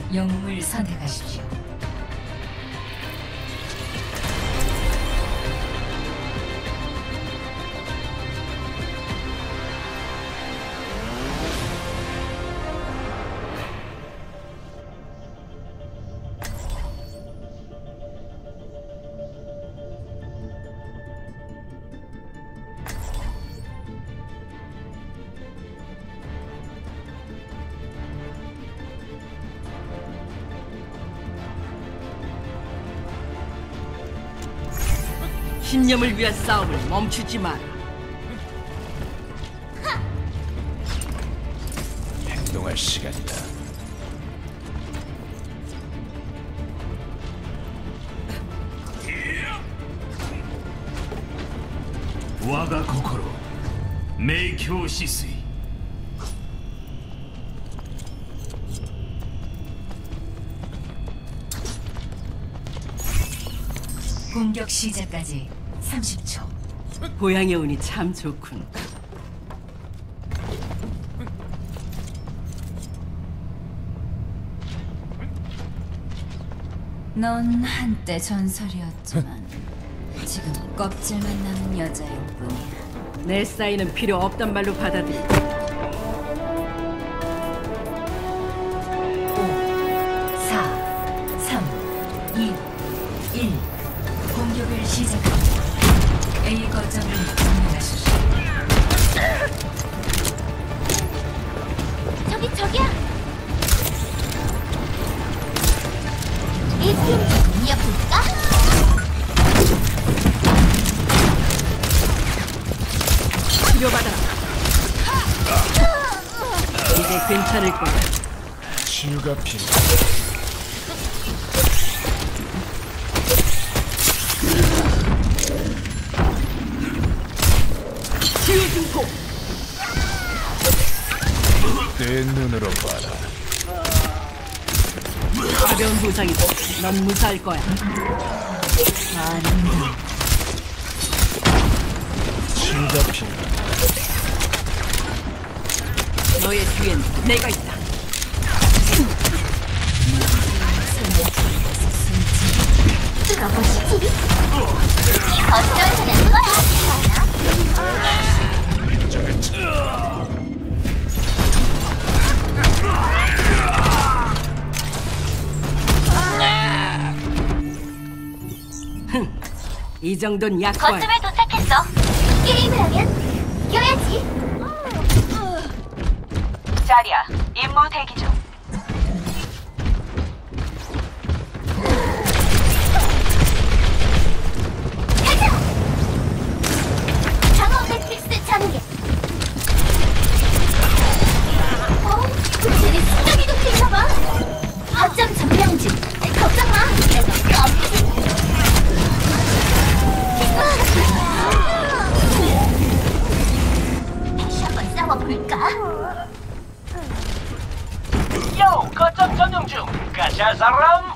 영웅을 선택하십시오. 신념을 위한 싸움을 멈추지 마라. 행동할 시간이다. 와가 코코로 메이쿄 시스이. 공격 시작까지 30초. 고향의 운이 참 좋군. 넌 한때 전설이었지만 지금 껍질만 남은 여자일 뿐이야. 내 사인은 필요 없단 말로 받아들여. 5, 4, 3, 2, 1. 공격을 시작합니다. A 거점을 점령하십시오. 저기야! 이팀 이어볼까? 치료받아라. 이제 괜찮을 거야. 치유가 필요해. 치유 증폭. 내 눈으로 봐라. 가벼운 부상이다. 넌 무사할 거야. 치유가 필요해. 너의 뒤엔 내가 있다. 들어보시지. 어쩌면 거야. 이 정도는 약과야. 거점에 도착했어. 게임을 하면 이겨야지. 자리야, 임무 대기 중. 가자. 방어 매트릭스 전개. 쟤네 수정이 높인가봐. 거점 점령 중. 걱정 마. 내가 깜빡이. 다시 한번 싸워볼까? 요, 거점 전용 중. 가자 사람.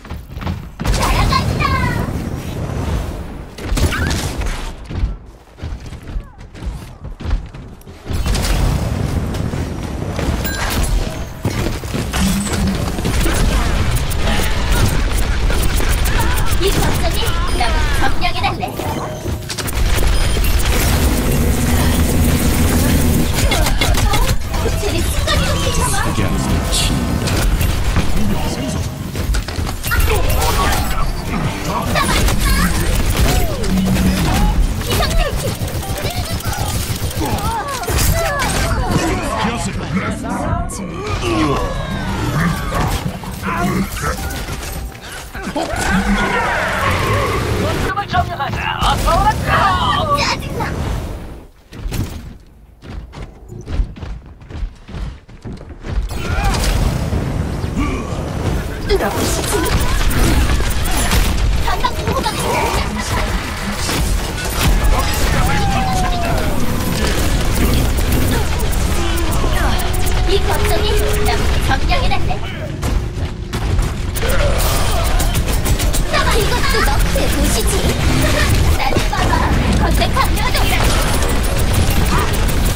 날아간다. 이 거점이 나를 점령해달래. 쟤네 순간이 높이잖아. 석양이 친다. 기상대기. 거점을 점령하자. 어서 오라. 짜증나. 뚫어보시지. 전방 보호막을 이 거점이 나를 점령해달래. 이것도 너프의 도시지. 나를 봐봐. 건대 강력이라고.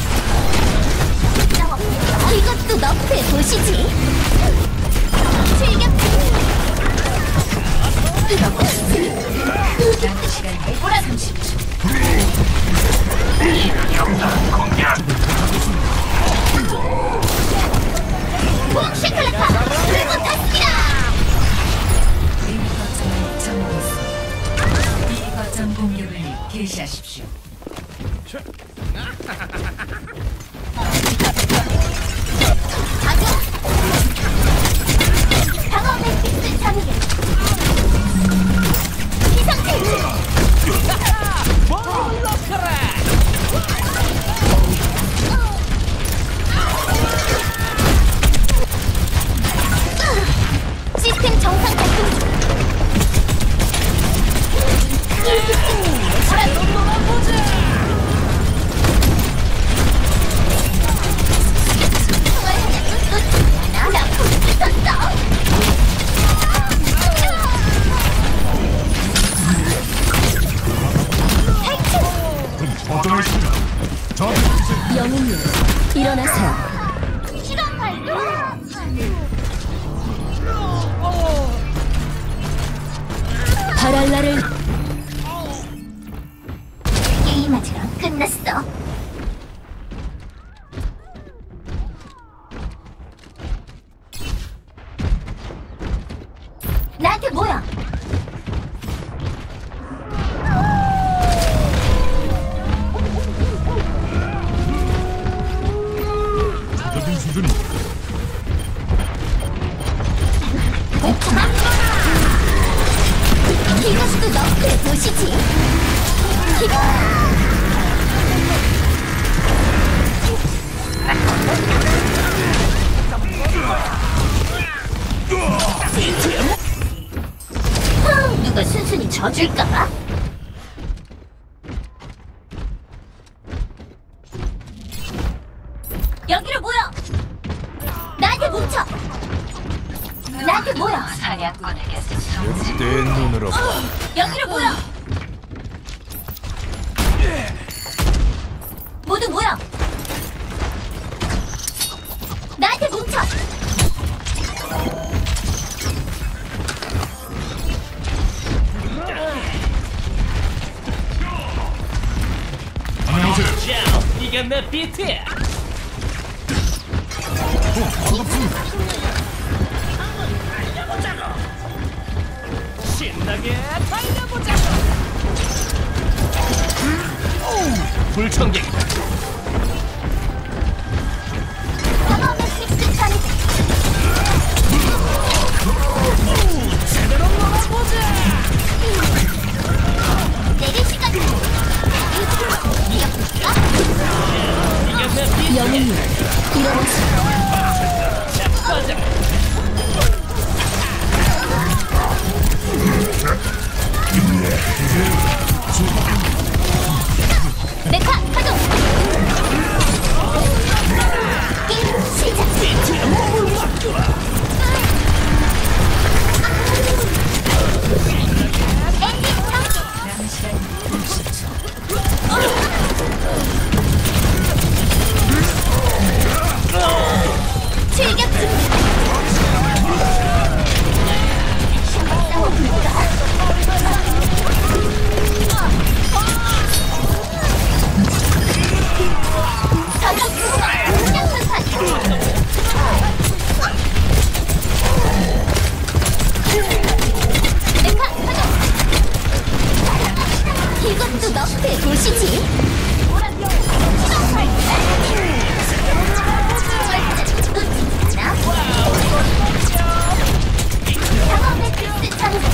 이것도 너프의 도시지. 준비하십시오. 방어 매트릭스 전개. 기상 탈출. 시스템 정상 작동 중. 영웅님, 일어나세요. 시간 발동. 바랄라를 게임 아직 안 끝났어. 나한테 뭐야? 이것도 너프의 도시지. 누가 순순히 져줄까봐? 여기로 모여! 나한테 뭉쳐! 나한테 모여! 사냥꾼에게서 내 눈으로 봐라. 여기로 모여! 모두 모여! 나한테 뭉쳐! 자, 이게 내 비트야. 신나게 달려보자고. 불청객이다. 방어 매트릭스 전개. 제대로 놀아보자. 내릴 시간. 이게 내 비트. 영웅님, 일어나세요. 자빠져. 메카 가동. 게임 시작. 엔진 작동. 남은 시간 60초. 출격 준비. 전력 투하. 그냥 선판. 메카 가동. 이것도 너프의 도시지. 방어 매트릭스 전개.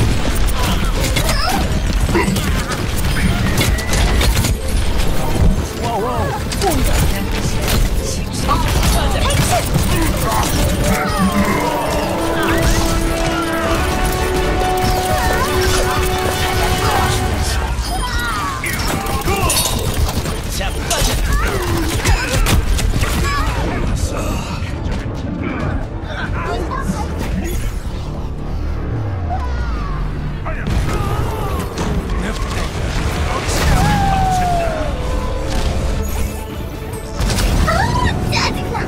짜증나.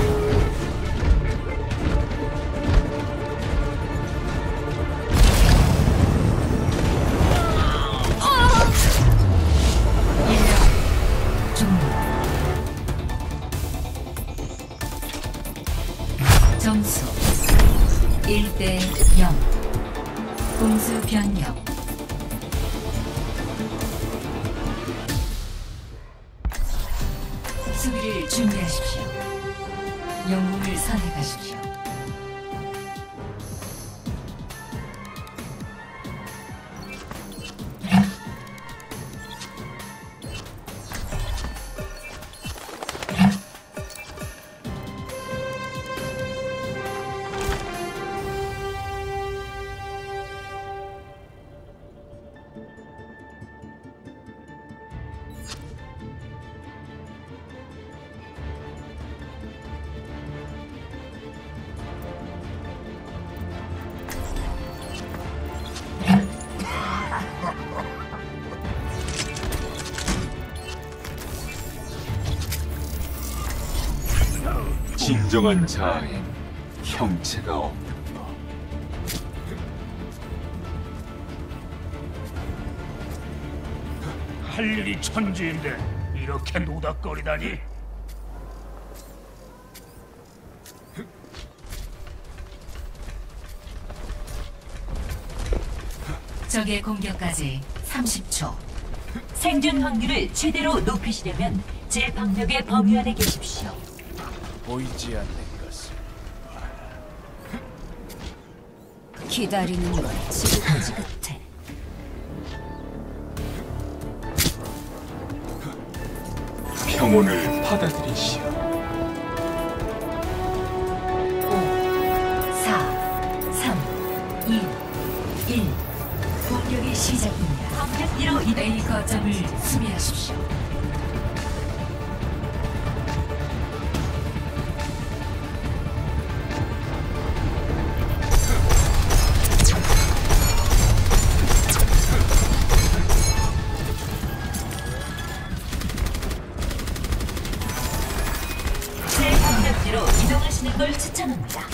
점수 1대 0. 공수 변경. 준비하십시오. 영웅을 선택하십시오. 진정한 자아엔 형체가 없는 법. 할 일이 천지인데 이렇게 노닥거리다니. 적의 공격까지 30초. 생존 확률을 최대로 높이시려면 제 방력의 범위 안에 계십시오. 보이지 않는 것을 기다리는 건 지긋지긋해. 평온을 받아들이시오. 5, 4, 3, 2, 1. 공격이 시작됩니다. 방벽 1호 A 거점을 수비하십시오. 제 방벽지로 이동하시는 걸 추천합니다.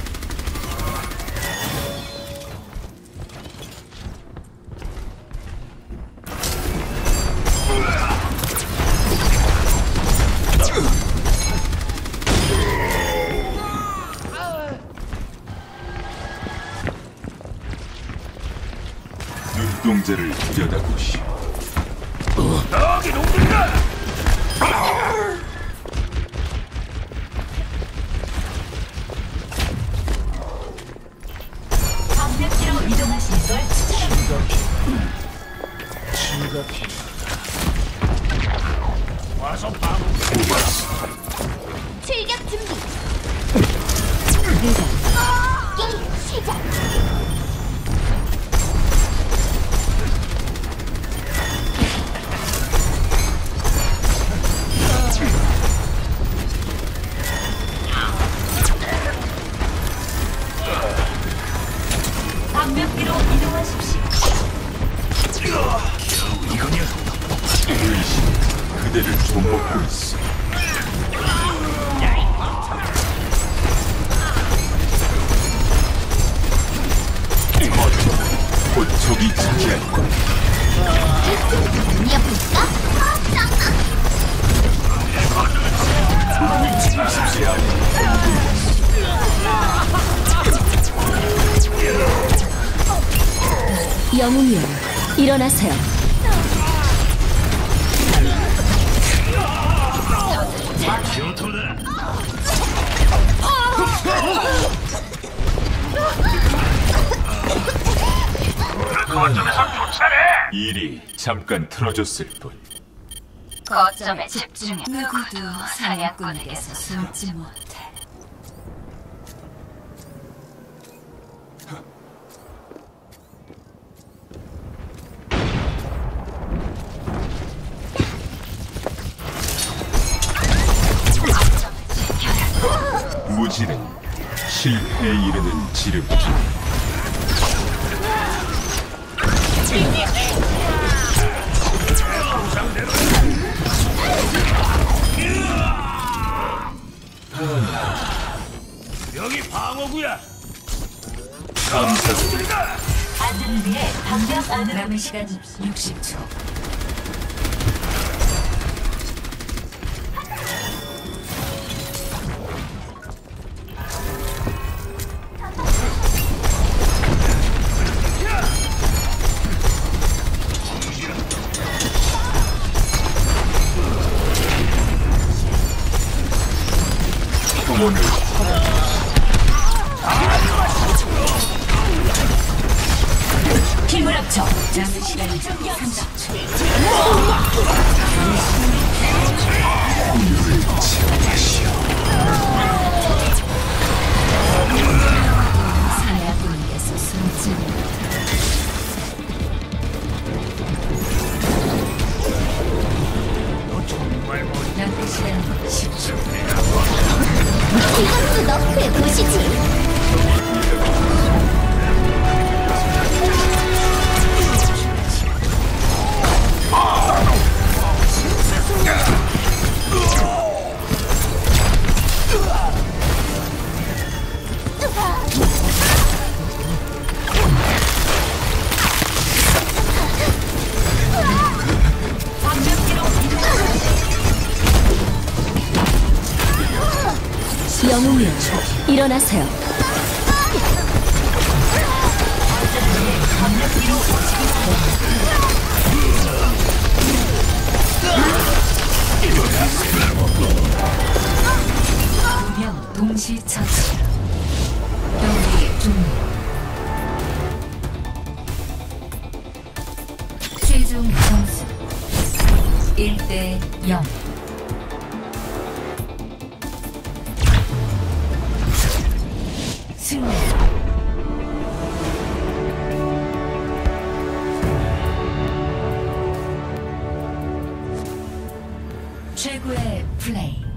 눈동자를 들여다보시오. 여기 놈들이다. 방벽지로 이동하시는 걸 추천합니다. 와서 바로 출격 준비. 게임 시작. 방벽지로 이동하십시오. 의식 그대를 좀먹고 있어. 곧 적이 차지할 거야. 이어볼까? 제 안에 영웅이여, 일어나세요. 거점에서 쫓아내. 일이 잠깐 틀어졌을 뿐. 거점에 집중해. 누구도 사냥꾼에게서 숨지 못해. 무지는 실패에 이르는 지름길. 여기 방어구야. 감사드립니다. 안전을 위해 방벽 안으로 남은 시간 60초. 남은 시간 30초. 사냥꾼께서 숨지. 남은 시간 10초. 이것도 너프의 도시지. 영웅이여, 일어나세요. 두명 동시 처치. 경기 종료. 최종 점수 1대 0. 승리. 최고의 플레이.